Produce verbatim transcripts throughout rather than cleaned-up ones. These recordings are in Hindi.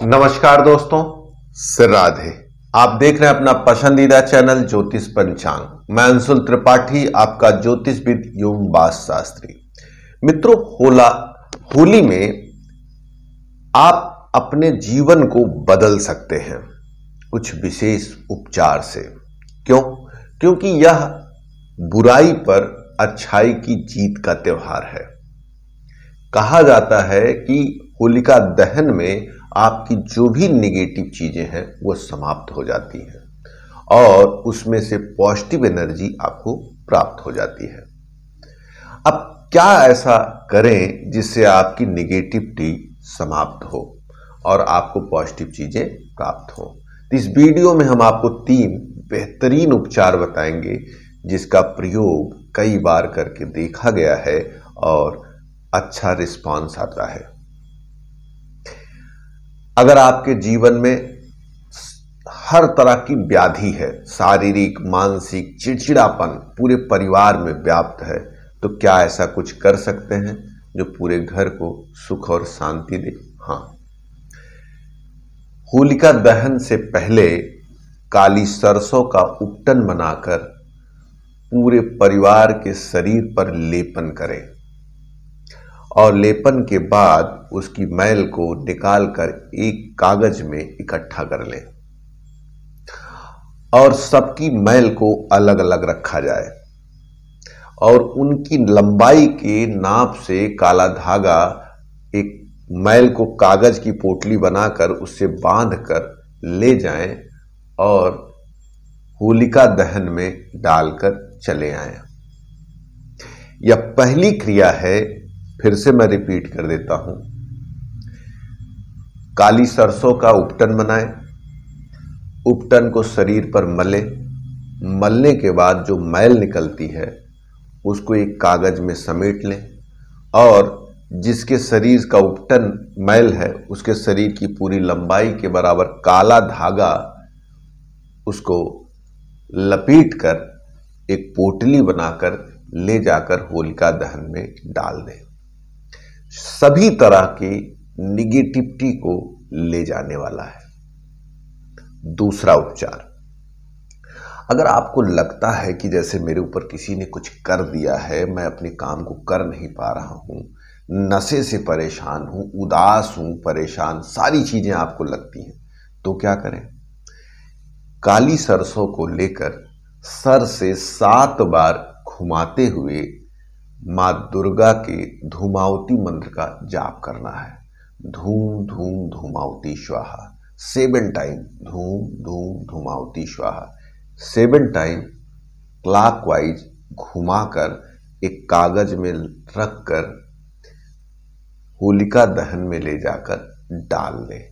नमस्कार दोस्तों, सिर राधे। आप देख रहे हैं अपना पसंदीदा चैनल ज्योतिष पंचांग। मैं अंशुल त्रिपाठी, आपका ज्योतिषविद एवं वास्तु शास्त्री। मित्रों, होला होली में आप अपने जीवन को बदल सकते हैं कुछ विशेष उपचार से। क्यों? क्योंकि यह बुराई पर अच्छाई की जीत का त्योहार है। कहा जाता है कि होलिका दहन में आपकी जो भी नेगेटिव चीजें हैं वो समाप्त हो जाती हैं और उसमें से पॉजिटिव एनर्जी आपको प्राप्त हो जाती है। अब क्या ऐसा करें जिससे आपकी नेगेटिविटी समाप्त हो और आपको पॉजिटिव चीजें प्राप्त हो? तो इस वीडियो में हम आपको तीन बेहतरीन उपचार बताएंगे जिसका प्रयोग कई बार करके देखा गया है और अच्छा रिस्पांस आता है। अगर आपके जीवन में हर तरह की व्याधि है, शारीरिक, मानसिक, चिड़चिड़ापन पूरे परिवार में व्याप्त है, तो क्या ऐसा कुछ कर सकते हैं जो पूरे घर को सुख और शांति दे? हाँ, होलिका दहन से पहले काली सरसों का उपटन बनाकर पूरे परिवार के शरीर पर लेपन करें और लेपन के बाद उसकी मैल को निकालकर एक कागज में इकट्ठा कर लें और सबकी मैल को अलग अलग रखा जाए और उनकी लंबाई के नाप से काला धागा एक मैल को कागज की पोटली बनाकर उससे बांधकर ले जाएं और होलिका दहन में डालकर चले आएं। यह पहली क्रिया है। फिर से मैं रिपीट कर देता हूं। काली सरसों का उपटन बनाएं, उपटन को शरीर पर मले, मलने के बाद जो मैल निकलती है उसको एक कागज में समेट लें और जिसके शरीर का उपटन मैल है उसके शरीर की पूरी लंबाई के बराबर काला धागा उसको लपेट कर एक पोटली बनाकर ले जाकर होलिका दहन में डाल दें। सभी तरह की निगेटिविटी को ले जाने वाला है। दूसरा उपचार, अगर आपको लगता है कि जैसे मेरे ऊपर किसी ने कुछ कर दिया है, मैं अपने काम को कर नहीं पा रहा हूं, नशे से परेशान हूं, उदास हूं, परेशान, सारी चीजें आपको लगती हैं, तो क्या करें? काली सरसों को लेकर सर से सात बार घुमाते हुए मां दुर्गा के धूमावती मंत्र का जाप करना है। धूम धूम धूमावती स्वाहा, सेवन टाइम धूम धूम धूमावती स्वाहा, सेवन टाइम क्लॉकवाइज घुमाकर एक कागज में रखकर होलिका दहन में ले जाकर डाल दें।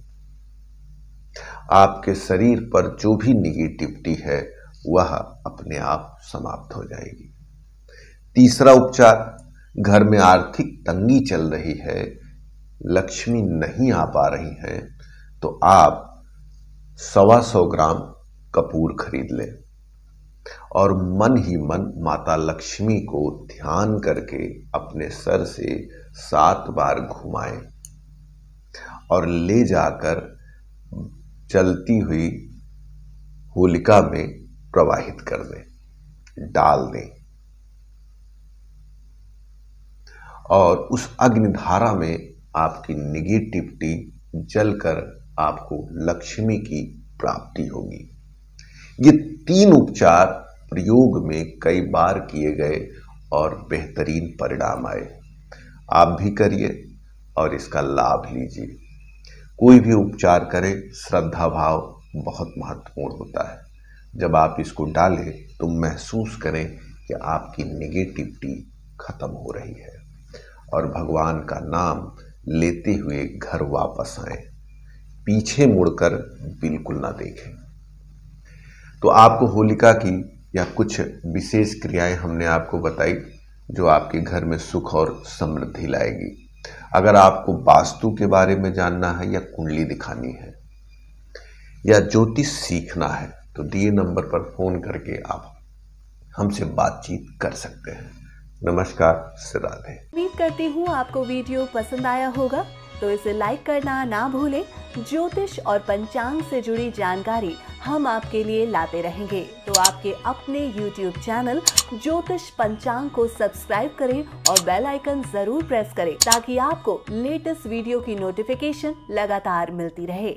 आपके शरीर पर जो भी निगेटिविटी है वह अपने आप समाप्त हो जाएगी। तीसरा उपचार, घर में आर्थिक तंगी चल रही है, लक्ष्मी नहीं आ पा रही है, तो आप सवा सौ ग्राम कपूर खरीद लें और मन ही मन माता लक्ष्मी को ध्यान करके अपने सर से सात बार घुमाएं और ले जाकर चलती हुई होलिका में प्रवाहित कर दें, डाल दें और उस अग्निधारा में आपकी निगेटिविटी जलकर आपको लक्ष्मी की प्राप्ति होगी। ये तीन उपचार प्रयोग में कई बार किए गए और बेहतरीन परिणाम आए। आप भी करिए और इसका लाभ लीजिए। कोई भी उपचार करें, श्रद्धा भाव बहुत महत्वपूर्ण होता है। जब आप इसको डालें तो महसूस करें कि आपकी नेगेटिविटी खत्म हो रही है और भगवान का नाम लेते हुए घर वापस आएं, पीछे मुड़कर बिल्कुल ना देखें। तो आपको होलिका की या कुछ विशेष क्रियाएं हमने आपको बताई जो आपके घर में सुख और समृद्धि लाएगी। अगर आपको वास्तु के बारे में जानना है या कुंडली दिखानी है या ज्योतिष सीखना है तो दिए नंबर पर फोन करके आप हमसे बातचीत कर सकते हैं। नमस्कार, सिर राधे। उम्मीद करती हूँ आपको वीडियो पसंद आया होगा, तो इसे लाइक करना ना भूलें ज्योतिष और पंचांग से जुड़ी जानकारी हम आपके लिए लाते रहेंगे। तो आपके अपने यूट्यूब चैनल ज्योतिष पंचांग को सब्सक्राइब करें और बेल आइकन जरूर प्रेस करें ताकि आपको लेटेस्ट वीडियो की नोटिफिकेशन लगातार मिलती रहे।